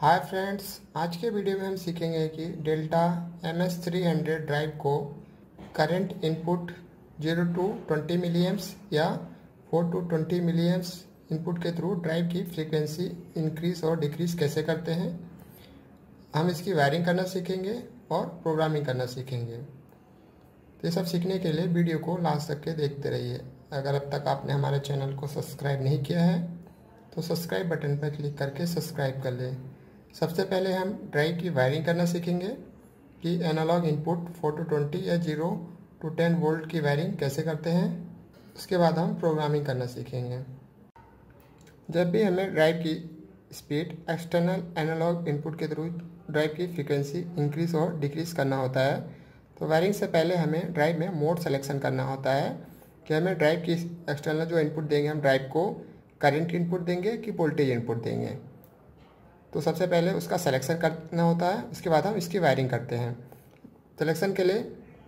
Hi friends, आज के video में हम सीखेंगे कि डेल्टा MS300 ड्राइव को करंट इनपुट 0 to 20 मिलीएम्प्स या 4 to 20 मिलीएम्प्स इनपुट के थ्रू ड्राइव की फ्रीक्वेंसी इंक्रीज और डिक्रीज कैसे करते हैं। हम इसकी वायरिंग करना सीखेंगे और प्रोग्रामिंग करना सीखेंगे। तो ये सब सीखने के लिए वीडियो को लास्ट तक के देखते रहिए। अगर अब तक आपने हमारे चैनल को सब्सक्राइब नहीं किया है तो सब्सक्राइब बटन पर क्लिक करके सब्सक्राइब कर लें। सबसे पहले हम ड्राइव की वायरिंग करना सीखेंगे कि एनालॉग इनपुट 4 to 20 या 0 to 10 वोल्ट की वायरिंग कैसे करते हैं। उसके बाद हम प्रोग्रामिंग करना सीखेंगे। जब भी हमें ड्राइव की स्पीड एक्सटर्नल एनालॉग इनपुट के थ्रू ड्राइव की फ्रीक्वेंसी इंक्रीज और डिक्रीज करना होता है, तो वायरिंग से पहले हमें ड्राइव में मोड सेलेक्शन करना होता है कि हमें ड्राइव की एक्सटर्नल जो इनपुट देंगे, हम ड्राइव को करंट इनपुट देंगे कि वोल्टेज इनपुट देंगे। तो सबसे पहले उसका सिलेक्शन करना होता है, उसके बाद हम इसकी वायरिंग करते हैं। सिलेक्शन के लिए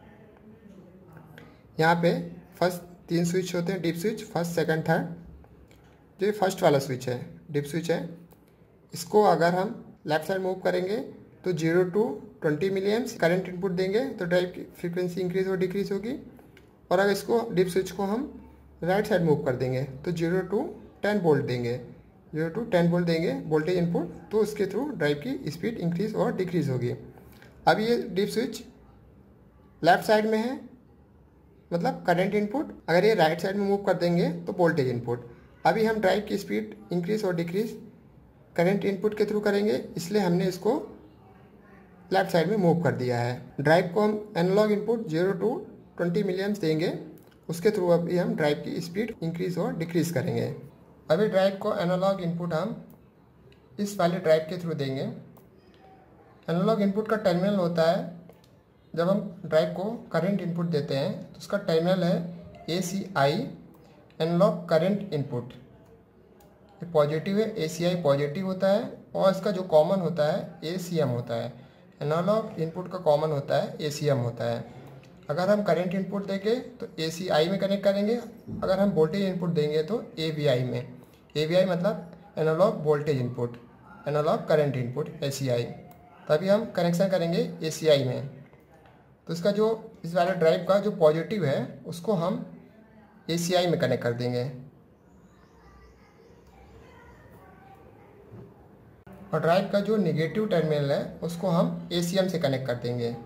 यहाँ पे फर्स्ट 3 स्विच होते हैं, DIP switch, first, second, third. जो फर्स्ट वाला स्विच है, डीप स्विच है, इसको अगर हम लेफ्ट साइड मूव करेंगे तो 0 to 20 मिलीएम्प्स करंट इनपुट देंगे तो ड्राइव की फ्रीक्वेंसी इंक्रीज और डिक्रीज होगी। और अगर इसको डीप स्विच को हम राइट साइड मूव कर देंगे तो 0 to 10 वोल्ट देंगे, 0 to 10 वोल्ट देंगे वोल्टेज इनपुट, तो उसके थ्रू ड्राइव की स्पीड इंक्रीज और डिक्रीज होगी। अब ये डीप स्विच लेफ्ट साइड में है, मतलब करंट इनपुट। अगर ये राइट साइड में मूव कर देंगे तो वोल्टेज इनपुट। अभी हम ड्राइव की स्पीड इंक्रीज और डिक्रीज करंट इनपुट के थ्रू करेंगे, इसलिए हमने इसको लेफ्ट साइड में मूव कर दिया है। ड्राइव को हम एनालॉग इनपुट 0 to 20 मिलीएम्प्स देंगे, उसके थ्रू अभी हम ड्राइव की स्पीड इंक्रीज और डिक्रीज करेंगे। अभी ड्राइव को एनालॉग इनपुट हम इस वाले ड्राइव के थ्रू देंगे। एनालॉग इनपुट का टर्मिनल होता है, जब हम ड्राइव को करंट इनपुट देते हैं तो उसका टर्मिनल है ACI, एनालॉग करंट इनपुट। ये पॉजिटिव है, ACI पॉजिटिव होता है, और इसका जो कॉमन होता है ACM होता है। एनालॉग इनपुट का कॉमन होता है ACM होता है। अगर हम करंट इनपुट देंगे तो ACI में कनेक्ट करेंगे, अगर हम वोल्टेज इनपुट देंगे तो AVI में। AVI मतलब analog voltage input, analog current input ACI। तभी हम कनेक्शन करेंगे ACI में। तो इसका जो इस वाले ड्राइव का जो पॉजिटिव है उसको हम ACI में कनेक्ट कर देंगे, और ड्राइव का जो नेगेटिव टर्मिनल है उसको हम ACM से कनेक्ट कर देंगे।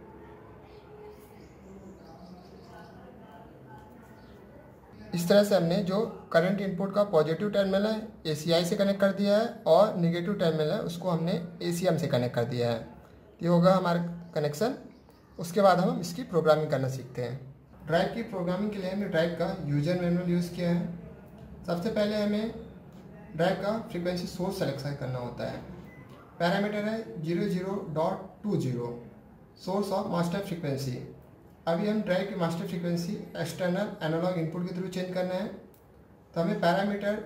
इस तरह से हमने जो करंट इनपुट का पॉजिटिव टर्मिनल है ACI से कनेक्ट कर दिया है, और नेगेटिव टर्मिनल है उसको हमने ACM से कनेक्ट कर दिया है। ये होगा हमारा कनेक्शन। उसके बाद हम इसकी प्रोग्रामिंग करना सीखते हैं। ड्राइव की प्रोग्रामिंग के लिए हमने ड्राइव का यूजर मैनुअल यूज़ किया है। सबसे पहले हमें ड्राइव का फ्रीक्वेंसी सोर्स सेलेक्शन करना होता है। पैरामीटर है 00.20 सोर्स ऑफ मास्टर फ्रीक्वेंसी। अभी हम ड्राइव की master frequency external analog input के थ्रू चेंज करना है, तो हमें पैरामीटर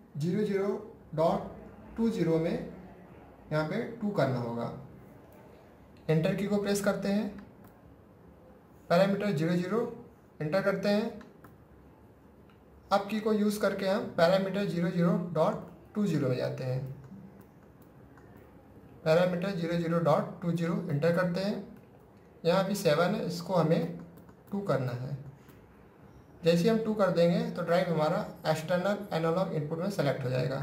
00.20 में यहाँ पे 2 करना होगा। एंटर की को प्रेस करते हैं, पैरामीटर 00 एंटर करते हैं। अब की को यूज़ करके हम पैरामीटर 00.20 में जाते हैं। पैरामीटर 00.20 एंटर करते हैं। यहाँ भी 7 है, इसको हमें 2 करना है। जैसे हम 2 कर देंगे तो ड्राइव हमारा एक्सटर्नल एनालॉग इनपुट में सेलेक्ट हो जाएगा।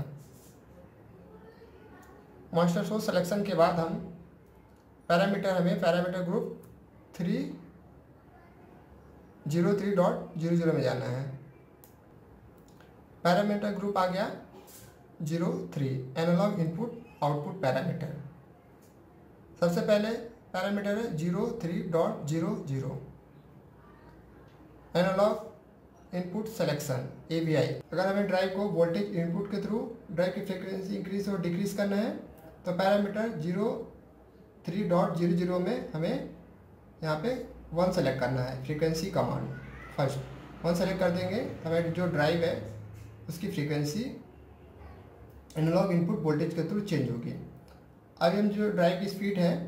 मास्टर सोर्स सिलेक्शन के बाद हम हमें पैरामीटर ग्रुप 303.00 में जाना है। पैरामीटर ग्रुप आ गया 03, एनालॉग इनपुट आउटपुट पैरामीटर। सबसे पहले पैरामीटर है 03.00 एनालॉग इनपुट सेलेक्शन AVI। अगर हमें ड्राइव को वोल्टेज इनपुट के थ्रू ड्राइव की फ्रीक्वेंसी इंक्रीज और डिक्रीज करना है तो पैरामीटर 03.00 में हमें यहाँ पे 1 सेलेक्ट करना है। फ्रीक्वेंसी कमांड फर्स्ट 1 सेलेक्ट कर देंगे, हमें जो ड्राइव है उसकी फ्रीक्वेंसी एनालॉग इनपुट वोल्टेज के थ्रू चेंज होगी। अभी हम जो ड्राइव की स्पीड है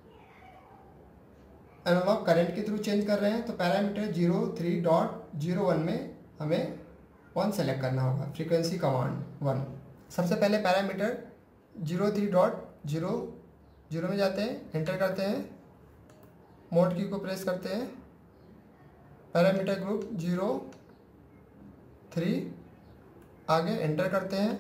एनालॉग करंट के थ्रू चेंज कर रहे हैं, तो पैरामीटर 03.01 में हमें 1 सेलेक्ट करना होगा। Frequency command 1। सबसे पहले पैरामीटर 03.01 0 0 में जाते हैं, एंटर करते हैं, मोड की को प्रेस करते हैं, पैरामीटर ग्रुप 0 3, आगे एंटर करते हैं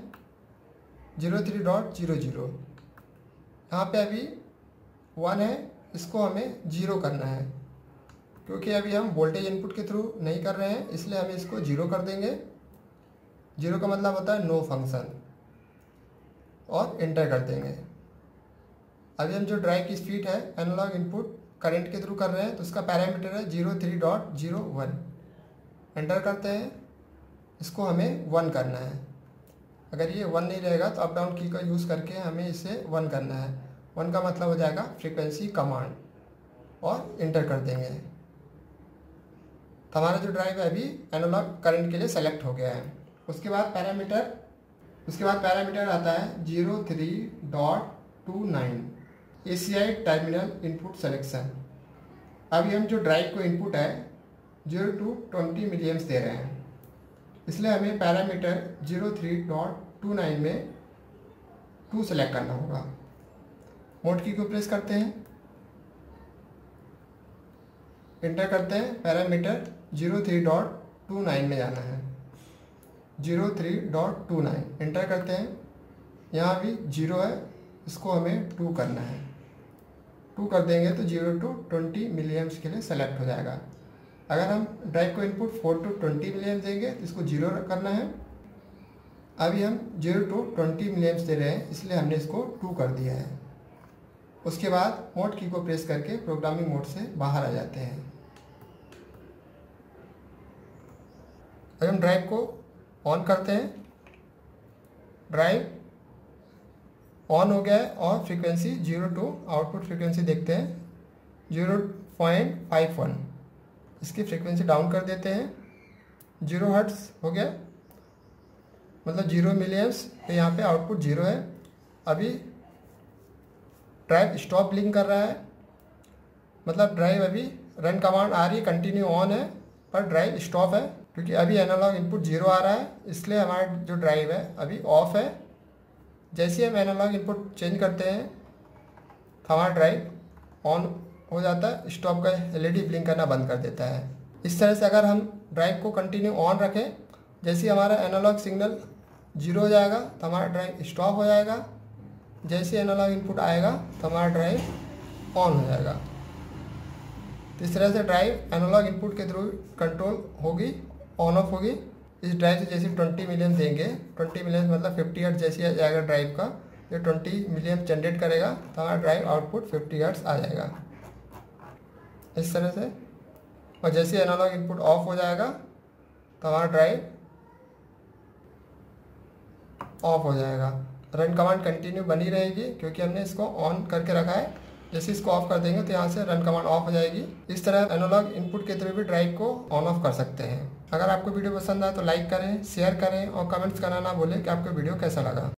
03.00। यहाँ पे अभी 1 है, इसको हमें 0 करना है क्योंकि अभी हम वोल्टेज इनपुट के थ्रू नहीं कर रहे हैं, इसलिए हम इसको 0 कर देंगे। 0 का मतलब होता है नो फंक्शन, और एंटर कर देंगे। अभी हम जो ड्राइव की स्पीड है एनालॉग इनपुट करंट के थ्रू कर रहे हैं, तो उसका पैरामीटर है 03.01। एंटर करते हैं, इसको हमें 1 करना है। अगर ये 1 नहीं रहेगा तो अप डाउन की का यूज़ करके हमें इसे 1 करना है। 1 का मतलब हो जाएगा फ्रीक्वेंसी कमांड, और एंटर कर देंगे। तो हमारा जो ड्राइव है अभी एनालॉग करंट के लिए सेलेक्ट हो गया है। उसके बाद पैरामीटर आता है 03.29 ACI टर्मिनल इनपुट सेलेक्शन। अभी हम जो ड्राइव को इनपुट है 0 to 20 मिलियम्स दे रहे हैं, इसलिए हमें पैरामीटर 03.29 में 2 सेलेक्ट करना होगा। मोड की को प्रेस करते हैं, एंटर करते हैं, पैरामीटर 03.29 में जाना है। 03.29 एंटर करते हैं, यहाँ भी 0 है, इसको हमें 2 करना है। 2 कर देंगे तो 0 to 20 मिलियम्स के लिए सेलेक्ट हो जाएगा। अगर हम ड्राइव को इनपुट 4 to 20 मिलियम्स देंगे तो इसको 0 करना है। अभी हम 0 to 20 मिलियम्स दे रहे हैं, इसलिए हमने इसको 2 कर दिया है। उसके बाद मोड की को प्रेस करके प्रोग्रामिंग मोड से बाहर आ जाते हैं। अगर हम ड्राइव को ऑन करते हैं, ड्राइव ऑन हो गया है और फ्रीक्वेंसी 0 to आउटपुट फ्रीक्वेंसी देखते हैं 0.51। इसकी फ्रीक्वेंसी डाउन कर देते हैं, 0 हर्ट्स हो गया, मतलब 0 मिलियम्स। तो यहाँ पे आउटपुट 0 है। अभी ड्राइव स्टॉप ब्लिंक कर रहा है, मतलब ड्राइव अभी रन कमांड आ रही है, कंटिन्यू ऑन है, पर ड्राइव स्टॉप है क्योंकि अभी एनालॉग इनपुट 0 आ रहा है, इसलिए हमारा जो ड्राइव है अभी ऑफ है। जैसे ही हम एनालॉग इनपुट चेंज करते हैं तो हमारा ड्राइव ऑन हो जाता है, स्टॉप का LED ब्लिंक करना बंद कर देता है। इस तरह से अगर हम ड्राइव को कंटिन्यू ऑन रखें, जैसे ही हमारा एनालॉग सिग्नल 0 हो जाएगा तो हमारा ड्राइव स्टॉप हो जाएगा, जैसे एनालॉग इनपुट आएगा तो हमारा ड्राइव ऑन हो जाएगा। तो इस तरह से ड्राइव एनालॉग इनपुट के थ्रू कंट्रोल होगी, ऑन ऑफ होगी। इस ड्राइव से जैसे 20 मिलियन देंगे, 20 मिलियन मतलब 50 हर्ट्ज जैसे आ जाएगा ड्राइव का, ये 20 मिलियन जनरेट करेगा तो हमारा ड्राइव आउटपुट 50 हर्ट्ज आ जाएगा इस तरह से। और जैसे एनालॉग इनपुट ऑफ हो जाएगा तो हमारा ड्राइव ऑफ हो जाएगा। रन कमांड कंटिन्यू बनी रहेगी क्योंकि हमने इसको ऑन करके रखा है। जैसे इसको ऑफ कर देंगे तो यहाँ से रन कमांड ऑफ हो जाएगी। इस तरह एनालॉग इनपुट के थ्रू भी ड्राइव को ऑन ऑफ कर सकते हैं। अगर आपको वीडियो पसंद आए तो लाइक करें, शेयर करें और कमेंट्स करना ना भूलें कि आपको वीडियो कैसा लगा।